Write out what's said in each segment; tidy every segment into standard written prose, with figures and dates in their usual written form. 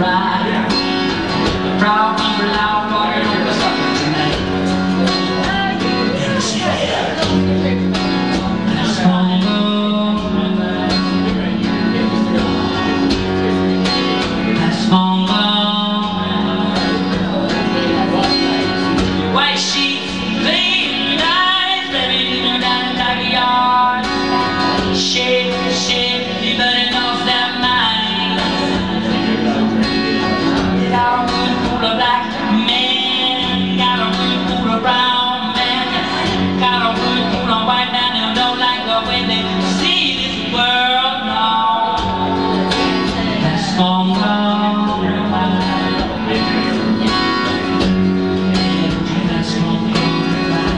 By. Proud people out walking over something tonight. Pass Montgomery By. Pass Montgomery By. White sheets, clean eyes, living down in the backyard. Shake, the burning off that mind. Got a room full of black men, got a room full of brown men, got a room full of white men who don't like the way they see this world now. Pass Montgomery By. Pass Montgomery By.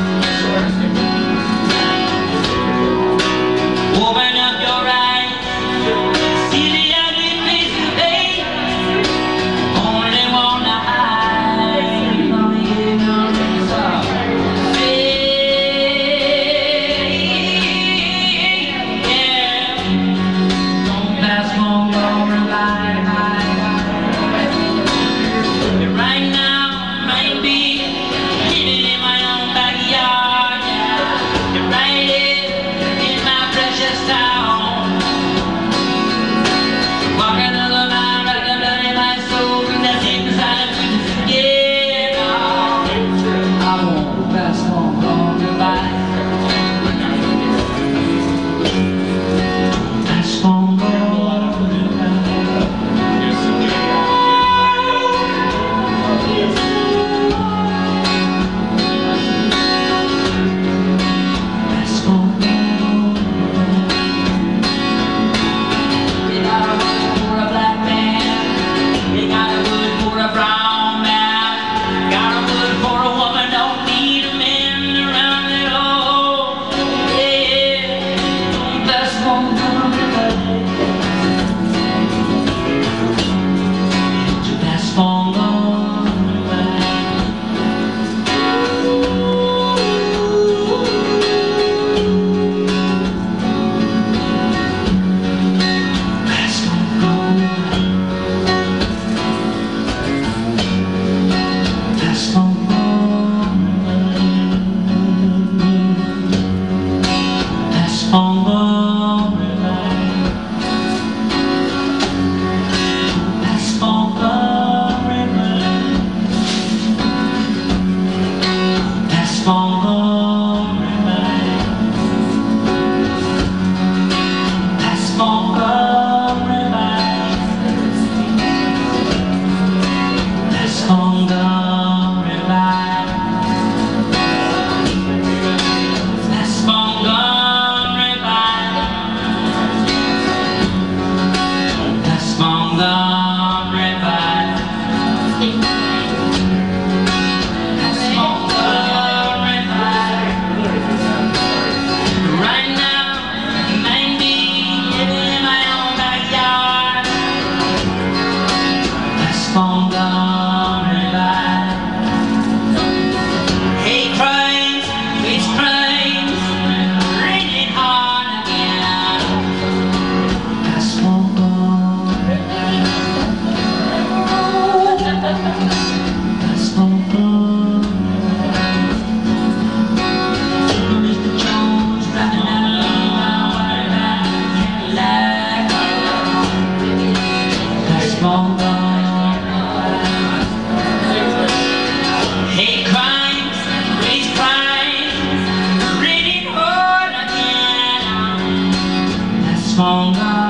Open up your eyes, see the ugly face today. Only wanna hide from the ignorance of faith. Yeah, don't pass Montgomery By. Right now, might be living in my own backyard. You're right here in my precious town. Walking through the line, like the blood in my soul, that's inside of me to forget. I won't pass Montgomery By. Pass Montgomery By. Pass Montgomery By. They got a word for a black man, they got a word for a brown man, got a word for a woman, don't need a man around at all. Yeah, pass Montgomery By. Pass Montgomery By. Pass Montgomery By. Pass Montgomery By. Pass Montgomery By. Pass Montgomery By. Pass Montgomery By. Pass Montgomery By. Pass Montgomery By. Pass Montgomery By. Pass Montgomery By. Pass Montgomery By. Right now, might be living in my own backyard. Pass Montgomery By. Hate crimes, wage crimes, raining hard again. Pass Montgomery By. Pass Montgomery By. Mr. Jones driving down a long white Cadillac. Pass Montgomery By. Hate crimes, race crimes, raining hard again. Pass Montgomery